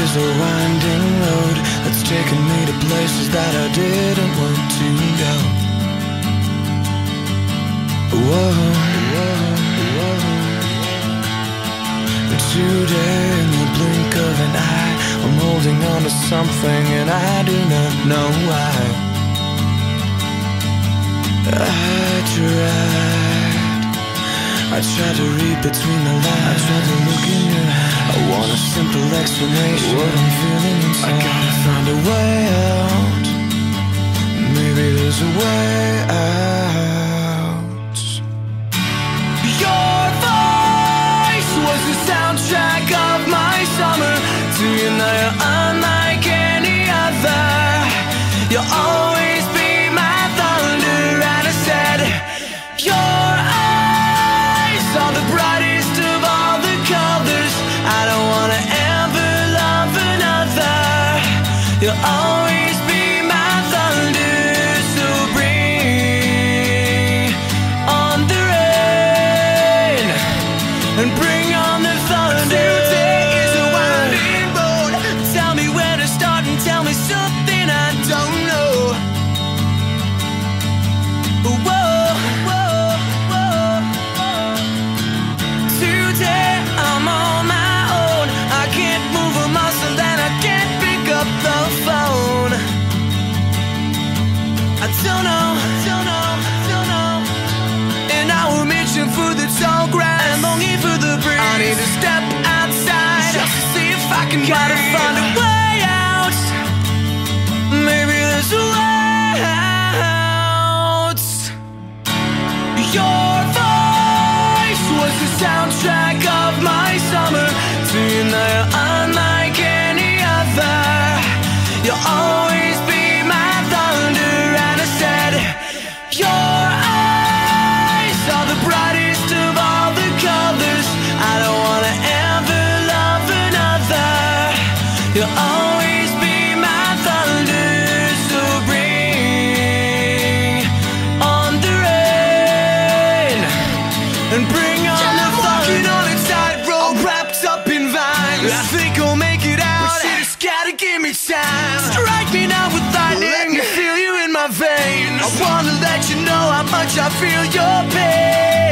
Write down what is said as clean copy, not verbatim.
is a winding road that's taken me to places that I didn't want to go. Whoa, whoa, whoa. But today, in the blink of an eye, I'm holding on to something and I do not know why. I tried to read between the lines. I tried to look in your eyes. I want a simple explanation what I'm feeling inside. I gotta find a way out. Maybe there's a way out. Your voice was the soundtrack of my summer. To you now you're unlike any other. You'll always be my thunder. And I said, your eyes are the brightest of all the colors. I don't wanna ever love another. You'll always be my thunder. So bring on the rain and bring on the thunder. Today is a winding road. Tell me where to start and tell me something I don't know. Whoa, whoa, whoa. Today I'm on my own. I can't move a muscle and I can't pick up the phone. I don't know, don't know, don't know. And now we're reaching for the tall grass and longing for the breeze. I need to step outside just to see if I can gotta find a way out. Maybe there's a way out. Your voice was the soundtrack of my summer. To you now you're unlike any other. You'll always be my thunder. And I said, your eyes are the brightest of all the colors. I don't wanna ever love another. You'll always be my thunder. So bring on the rain and bring on the thunder. Walking on a tightrope, all wrapped up in vines. I think I'll make it out, but you just gotta give me time. Strike me now with lightning, let me feel you in my veins. I wanna let you know how much I feel your pain.